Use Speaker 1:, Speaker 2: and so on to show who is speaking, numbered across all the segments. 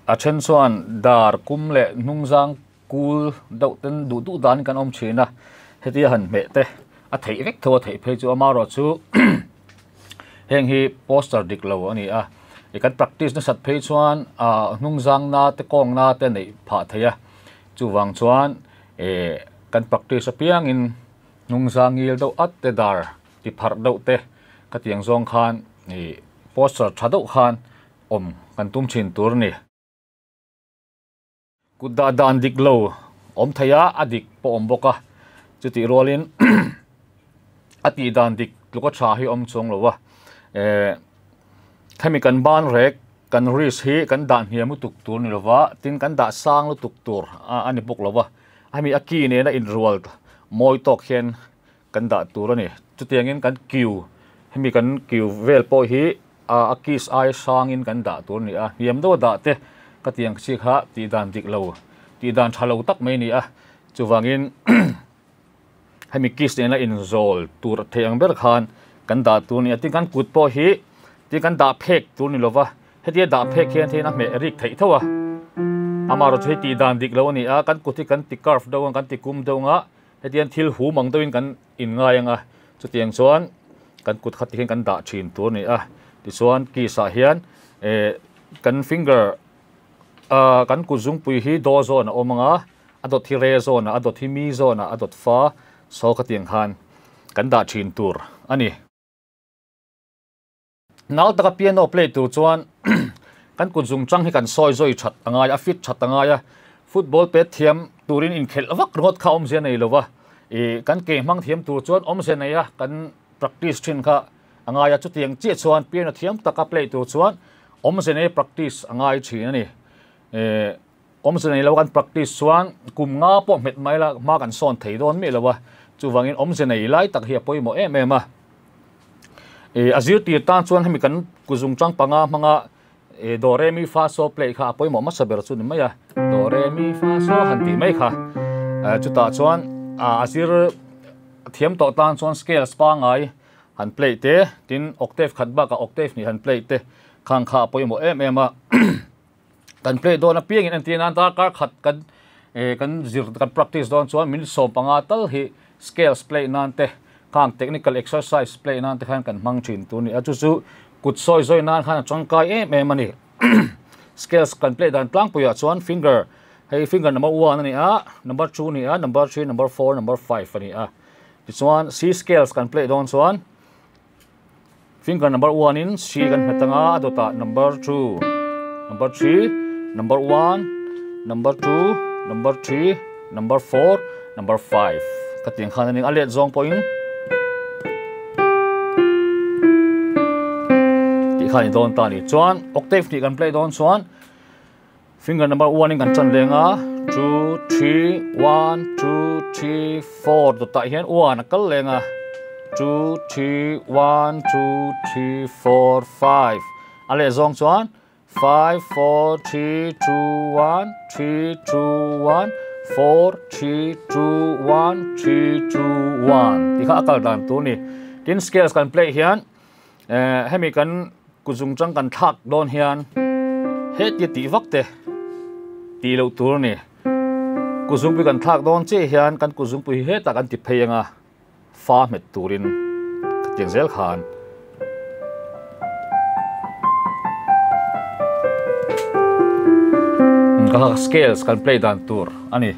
Speaker 1: a chen chuan dar kum le nungzang kul deuh ten du dan kan om thina heti han me te a thei vek tho thei phei chu amaro chu heng hi poster dik lo ani a ikan practice na sat phei chuan a nungzang na te kong na te nei pha theia chu wang chuan kan practice apiang in nungzang ngil do at te dar ti phar do te ka tiang zong khan ni poster thado khan om kan tum chin tur ni kuda dan dik lo om thaya adik po om boka chuti rolin ati dan dik luka tha hi om chong lowa khami kan ban rek kan ris hi kan dan hiamu tuk tur ni lowa tin kan da sang lu tuk tur ani bok lowa ami aki ne na in rol moi tok hian kan da tur ani chutiangin kan kiu hemi kan kiu vel po hi akis ai sangin kan da tur ni a hiam do da te ka tiang chi kha ti dan dik lo ti dan thalo tak mai ni a chuwangin hemi kis ne la in zol tur theang ber khan kan da tur ni ati kan kut po hi ti kan da phek tur ni lova heti da phek hian theina me rik thei thowa amaro thei ti dan dik lo ni a kan kuti kan ti carve do kan ti kum do nga hetian thil hu mang doin kan in ngayanga chutiang chuan kan kut khat hian kan da thin tur ni a ti chuan ki sa hian kan finger kan kuzung pui hi do zone omanga adot hi re zone adot hi mi zone adot fa so ka tiang khan kan da thin tur ani nal taka piano play tur chuan kan kuzung chang hi kan soi zoi that anga fit that anga football pe thiam turin in khel awak rot kha om zen nei lowa kan ke mang thiam tur chuan om zen nei kan practice thin kha anga ya chu tiang che chuan piano thiam taka play tur chuan om zen nei practice anga I thin ani om zen nei lo kan practice chuan kum nga po met mai la ma kan son thei don me lowa chu wangin om zen nei lai tak hi poimo em a azir ti tan chuan hemi kan kuzung chang panga manga do re mi fa so play kha poimo ma saber chu ni maya do re mi fa so han ti mai kha chu ta chuan azir thiam to tan chuan scales pa ngai han play te tin octave khat ba ka octave ni han play te khang kha poimo em a kan play do na piang in antin an ta kar khat kan zir kan practice don chuan min so panga tal hi scales play nan te kang technical exercise play nan te khan kan mang thin tu ni achu chu kut soi zoi nan khan changkai em ani scales kan play dan tlang puya chuan finger hey finger number 1 ani a number 2 ni a number 3 number 4 number 5 ani a this one C scales kan play don chuan finger number 1 in C kan metanga adota number 2 number 3 number 1 number 2 number 3 number 4 number 5 kating khan ani alet zong point khani don ta ni chuan octave ni kan play don chuan finger number 1 in kan chan lenga 2 3 1 2 3 4 to ta hian 1 kal lenga 2 3 1 2 3 4 5 ale zong chuan 5 4 3 2 1 3 2 1 4 3 2 1 3 2 1 ti kha akal dan tu ni tin scales kan play hian hemi kan kuzung chang kan thak don hian het ye ti vakte ti lo tur ni kuzung pi kan thak don che hian kan kuzung pi he ta kan ti pheanga fa met turin tiang zel khan ka scales kan play dan tur ani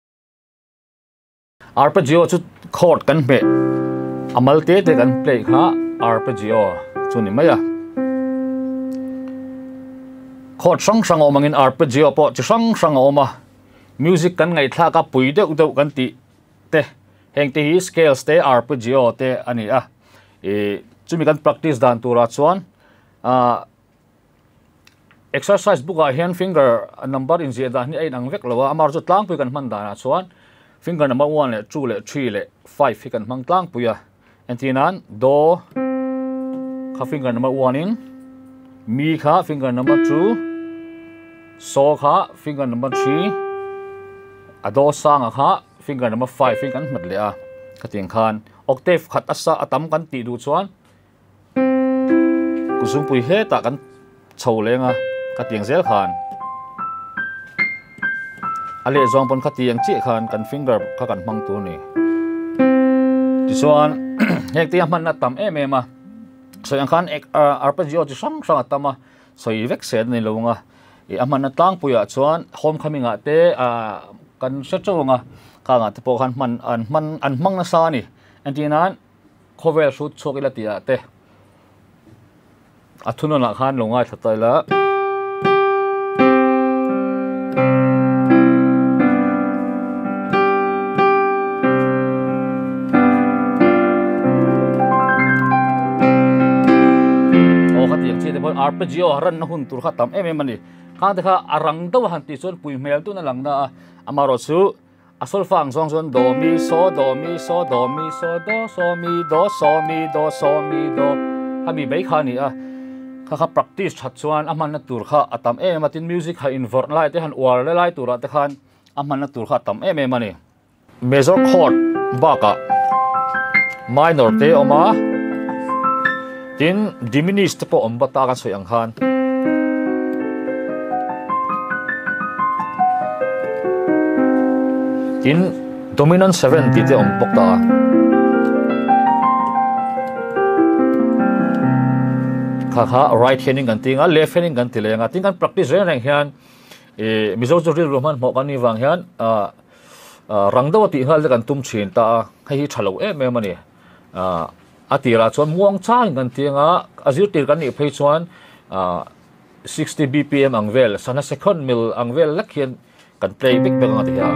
Speaker 1: arpeggio chu chord kan me amal te kan play kha arpeggio chuni maya chord sang omangin arpeggio po chi sang oma music kan ngai thla ka pui deuh kan ti te heng te hi scales te arpeggio te ani a chumi kan practice dan tura chuan exercise book a hian finger number in zia dan ni ai nang vek lawa amar chu tlang pui kan man dana chuan finger number 1 le 2 le 3 le 5 hi kan mang tlang puya entinan do kha finger number 1 in mi kha finger number 2 so kha finger number 3 ado sang kha finger number 5 finger kan mat le a kating khan octave khat asa atam kan ti du chuan kusum pui he ta kan chho lenga kating zel khan ale zong pon khati yang chi khan kan finger kha kan mang tu ni ti chuan hek ti man na tam em em a so yang khan arpeggio chi sang sang atama soi vek se ni longa e aman na tlang puya chuan homecoming a te kan se chonga ka nga te po khan an mang na sa ni antinan cover shoot chokila ti ate athuno na khan longa thataila arpeggio ran na hun tur kha tam em ani khang te kha arang do han ti chon pui mel tu na lang na amaro chu asol fang song chon do mi so do mi so do mi so do so mi do so mi do so mi do ha mi bai kha ni a kha practice that chuan aman na tur kha atam em atin music ha invert lai te han war lai tur te khan aman na tur kha tam em ani major chord baka minor te oma tin diminished te po ombata kan soi ang khan tin dominant 70 te ompok ta kha right handing kan tinga left handing kan tilenga tin kan practice reng hian mizo chori roman mo kan ni wang hian rangdawati hal kan tum chin ta hi thalo em ani atira chuan muang chang kan tinga azir tir kan ni phei chuan 60 bpm ang vel sana second mil ang vel lakhian kan play big bang ati ha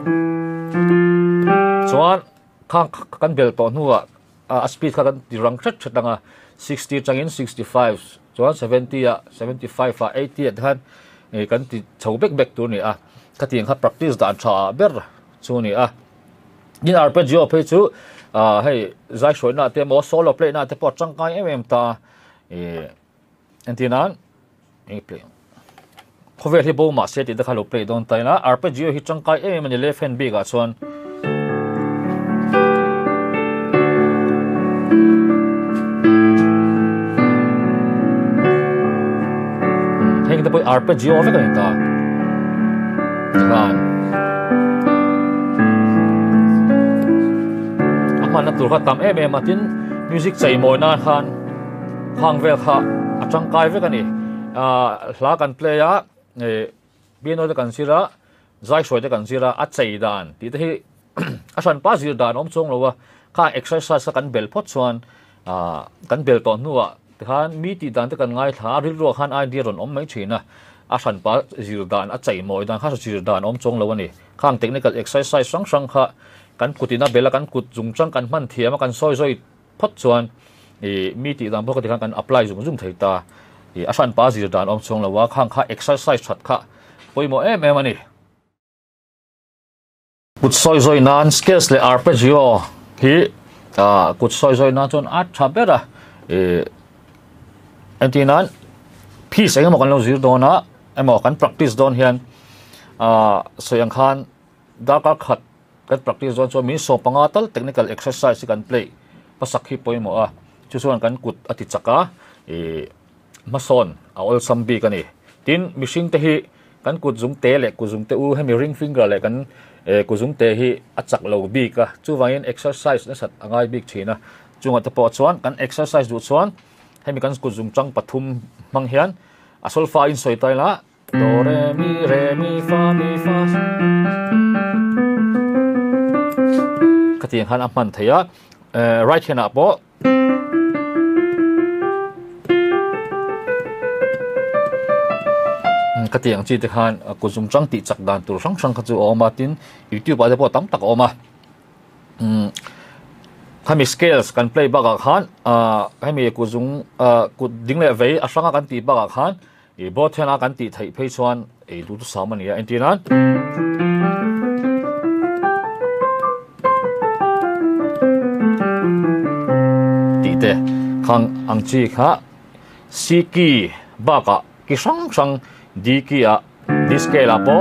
Speaker 1: chuan kan bel to nuwa speed ka kan tirang chat chatanga 60 changin 65 chuan 70 75 80 han kan ti chobek bek tu ni ka tiang kha practice dan tha ber chu ni in arpeggio phei chu hey zai shoi na te mo solo play na te po changkai em ta antinan play cover hi bo ma se ti da khalo play don tai na arpeggio hi changkai em ni left hand big a chuan heng da boy arpeggio ve ka ta kan na tur kha tam em atin music chei moi na khan khang vel kha atang kai ve kani hla kan play a piano de kan sira zai shoi de kan sira a chei dan ti te hi a san pa zir dan om chong lowa kha exercise kan bel phot chuan kan bel to nuwa khan mi ti dan te kan ngai tha ril ro khan idea ron om mai thina a san pa zir dan a chei moi dan kha zir dan om chong lowa ni khang technical exercise sang sang kha kan kutina bela kan kut jung chang kan man thiama kan soi phot chuan mi ti dam phok kan apply jung thei ta asan pa zir dan om chong lawa khang kha exercise that kha poimo em ani kut soi nan skills le arpeggio hi kut soi na chon at thabera antinan piece engmo kan lo zir dona emo kan practice don hian soyang khan daka khat kan practice zone so min so pangatal technical exercise kan play pasak hi poimo chu chuan kan kut ati chaka mason all sambi kani tin mishing te hi kan kut jung te le ku jung te u hemi ring finger le kan ku jung te hi achak lo bi ka chu wangin exercise na sat angai big thina chunga te po chuan kan exercise du chuan hemi kan kut jung chang pathum mang hian asol fa in soi tai la do re mi fa katiang han aman thaya right hand up po katiang chi te khan kusum chang ti chak dan tur sang sang khachu oma tin youtube ade po tam tak oma khami scales kan play baga khan khami kusung ku dingle ve asanga kan ti baga khan bo thena kan ti thai phei chuan du tu samania antinan te khang ang chi kha siki baka ki sang di ki a di scale po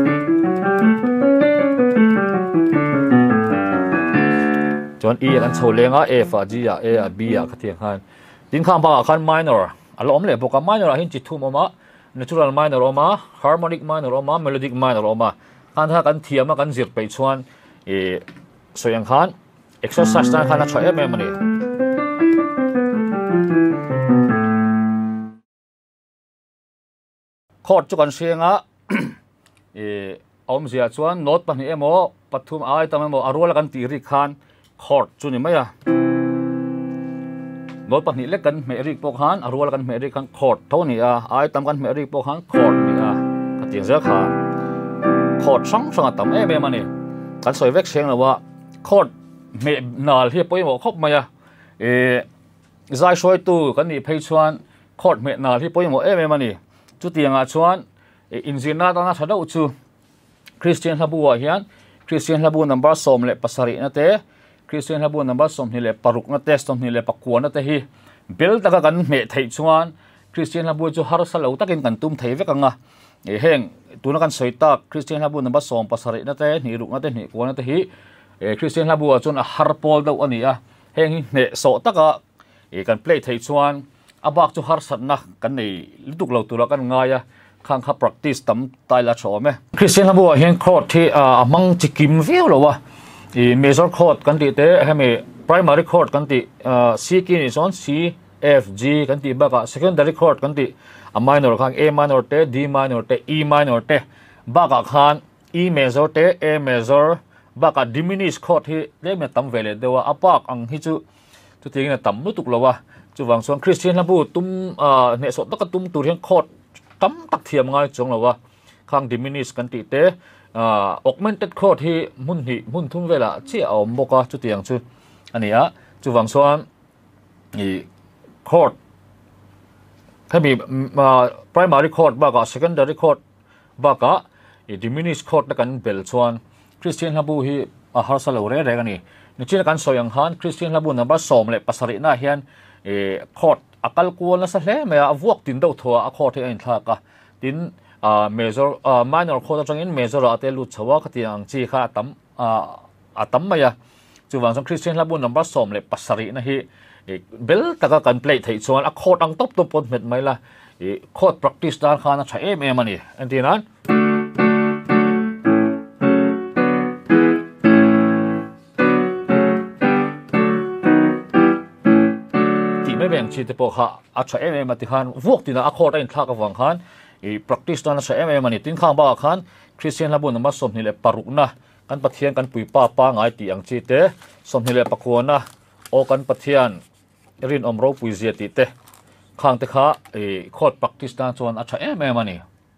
Speaker 1: chon e kan cholenga f a g a b a khathiang khan tin khang baka khan minor alom le boka minor hin chi thum oma natural minor oma harmonic minor oma melodic minor oma kan tha kan thiam kan zir pe chuan soyang khan exercise na khan a thae me mani khot chu kan senga om zia chuan not pani emo pathum ai tamemo arwal kan ti ri khan khot chu ni maya not pani le kan me ri pok han arwal kan me ri khan khot tho ni a ai tam kan me ri pok han khot ni a ka tiang za kha khot sang sang tam em mani kan soi vek seng la wa khot me nal hi poi mo khop maya zai soi tu kan ni phei chuan khot me nal hi poi mo em mani chu tianga chuan injina ta na thada uchu Christian Habu hian Christian Habu number som le pasari na te Christian Habu number som ni le paruk na test som ni le pakwa na te hi bel taka kan me thei chuan Christian Habu chu har salo takin kan tum thei vekanga heng tuna kan soita Christian Habu number som pasari na te ni ruk na te ni kwa na te hi Christian Habu chun a har pol do ani a heng hi ne so taka kan play thei chuan abak chu har satna kan nei lutuk lo tura kan ngaya khang kha practice tam tai la chome Christian Habu hian khot thi amang chikim view lo wa major chord kan ti te hemi primary chord kan ti C ki ni son C F G kan ti ba ka secondary chord kan ti a minor khang A minor te D minor te E minor te ba ka khan E major te A major ba ka diminished chord hi le me tam vele dewa apak ang hi chu ting na tam lutuk lo wa chu wang song Christian Habu tum ne so ta ka tum tur hian chord tam tak thiam ngai chong lo wa khang diminished kan ti te augmented chord hi mun thum vela chi om boka chu tiang chu ania chu wang chuan chord hemi primary chord ba ka secondary chord ba ka diminished chord na kan bel chuan Christian Habu hi a har sa lo re re ani ni chin kan soyang han Christian Habu number som le pasari na hian chord akal kual na sa hle me a vuak tin do thoa a chord hi ein thla ka tin major minor chord atangin major ate lu chawa khatiang chi kha tam maya chu wang song Christian Habu number som le pasari na hi bel taka kan play thei chuan a chord ang top pot met mai la chord practice dar khana tha em ani antinan ti me beng chi te po kha a tha em ati khan vuak tina a chord ein thla ka wang khan practice na sa ani tin khang ba khan Christian Habu number som ni le paruk na kan pathian kan pui pa ngai ti ang chi te som ni le pakhuana o kan pathian rin omro pui zia ti te khang te kha chord practice na chuan a tha em ani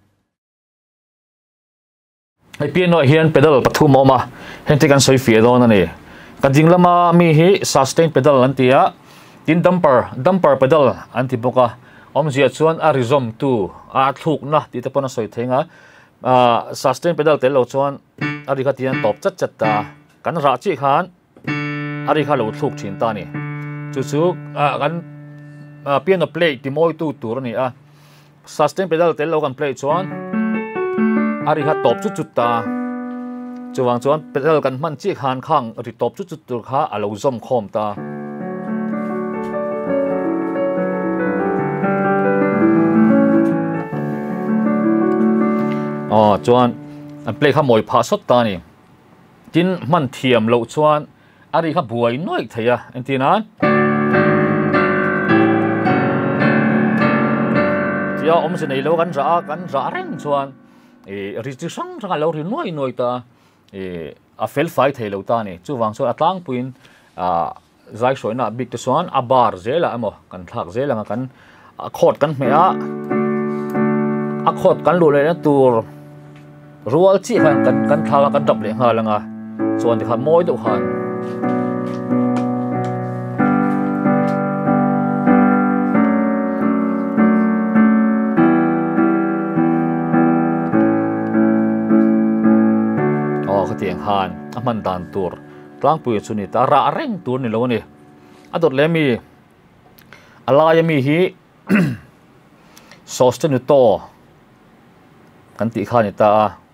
Speaker 1: ai piano hian pedal pathum oma henti kan soi fia don ani kan jinglama mi hi sustain pedal an tia tin dumper pedal an ti boka om zia chuan a rizom tu a thuk na ti te pona soi thenga sustain pedal te lo chuan ari kha tian top chat ta kan ra chi khan ari kha lo thuk thin ta ni chu kan piano play ti moi tu tur ni a sustain pedal te lo kan play chuan ari kha top chu ta chuwang chuan pedal kan man chi khan khang ri top chu tur kha a lo zom khom ta chuan an play kha moi pha sot ta ni tin man thiam lo chuan ari kha buai noi theya antinan tia om se nei lo kan ra reng chuan ri chi sang lo ri noi ta a fel fai thei lo ta ni chu wang so atlang puin zai soina big te chuan a bar zela amo kan thak zela kan a khot kan me a khot kan lu le na tur rual chi kan thla kan dap le nga langa chuan kha moi do khan khatiang han aman dan tur tlang pui chuni ta ra reng tur ni lo ni adot le mi alaya mi hi sustain to kan ti kha ni ta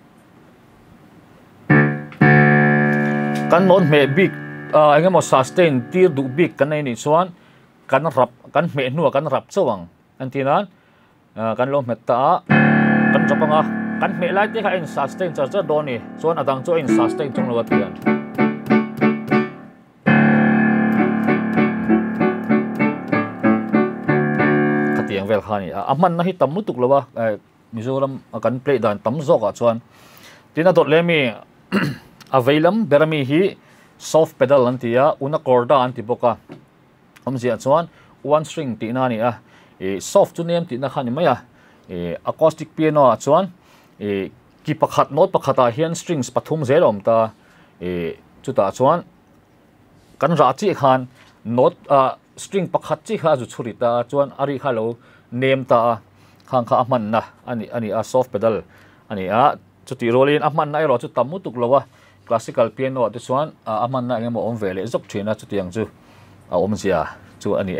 Speaker 1: kan non me big engemaw sustain tir du big kan nei ni chuan kan me nu kan rap chawang antinan kan lo met ta kan chapanga kan me lai te kha in sustain cha do ni chuan adang chu in sustain chung lo tian khatiang vel khani aman na hi tam mutuk lowa Mizoram kan play dan tam zoka chuan tina dot lemi availam berami hi soft pedal antia una corda anti boka omzia chuan one string ti na ni soft chu nem ti na khani maya acoustic piano chuan ki pakhat note pakhata hian strings pathum zelom ta chuta chuan kan ra chi khan note string pakhat chi kha chu churi ta chuan ari khalo name ta khang kha man na ani a soft pedal ani a chuti rolin aman na ro chu tamu tuk lowa classical piano te chuan aman na ngemo om vele zok thina chu tiang chu om sia chu ani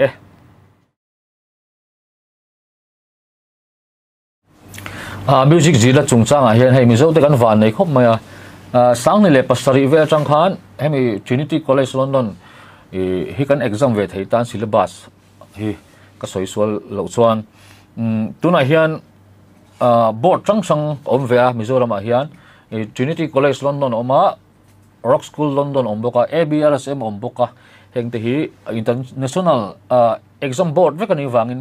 Speaker 1: music zila chungchang a hian hei mizo te kan van nei khop maya sang ni le pasari ve chang khan hemi Trinity College London hi kan exam ve thei tan syllabus hi ka soisual lo chuan tuna hian board changsang om ve a Mizoram a hian Trinity College London oma Rock School London om boka ABRSM om boka hengte hi international exam board ve kan i wangin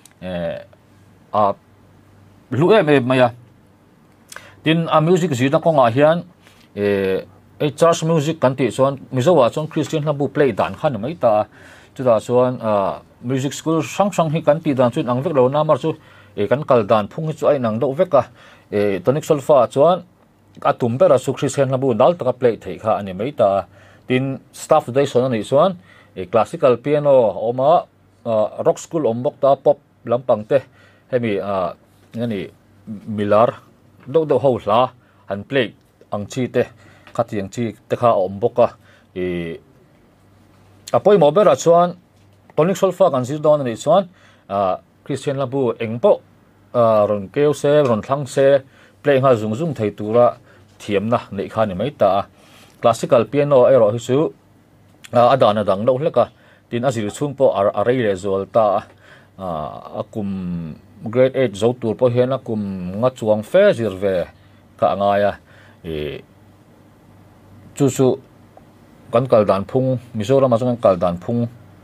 Speaker 1: lu maya tin music zina ko nga hian church music kan ti chuan Mizowa chuan Christian hlabu play dan khan mai ta chuda chuan music school sang hi kan ti dan chuan ang vek lo na mar chu kan kal dan phung chu ai nang do veka tonic solfa chuan atum bera su Christian hlabu dal taka play thei kha ani mai ta tin staff day son ani chuan classical piano oma rock school ombok ta pop lampang te hemi ngani Miller do ho hla han play ang chi te khatiang chi te kha omboka apoi mobera chuan tonic solfa kan sir don ni chuan Christian labu engpo ron keu se ron thlang se play nga zung thei tura thiamna nei kha ni mai ta classical piano ero hi chu adana dang lo hleka tin azir chung po arei le zol ta akum grade 8 zo tur po hian akum nga chuang fe zir ve ka ngaya chu kan kaldan phung Mizoram ma chung kaldan phung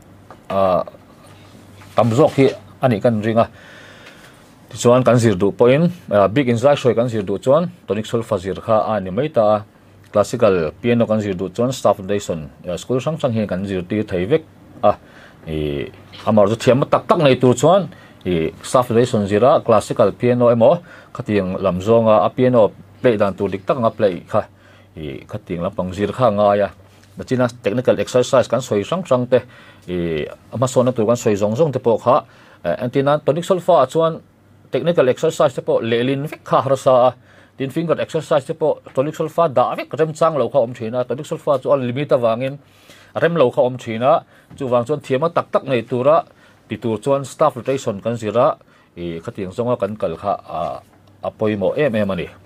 Speaker 1: tamzok hi ani kan ringa chuan kan zir du point big inside shoi kan zir du chuan tonic solfa zir kha ani mai ta classical piano kan zir du chuan staff foundation school sang hi kan zir ti thei vek amar chu thiam tak nei tur chuan staff foundation zira classical piano emo khatiang lamzonga a piano play dan tu dik tak nga play kha khatiang lampang zir kha nga ya china technical exercise kan soi sang te ama sona tu kan soi zong te po kha antina tonic solfa chuan technical exercise te po lelin vek kha rasa tin finger exercise te po tonic solfa da vek rem chang lo kha om thina tonic solfa chu on limit awangin rem lo kha om thina chu wang chuan thiama tak nei tura ti tur chuan staff rotation kan zira khatiang zonga kan kal kha apoimo em ani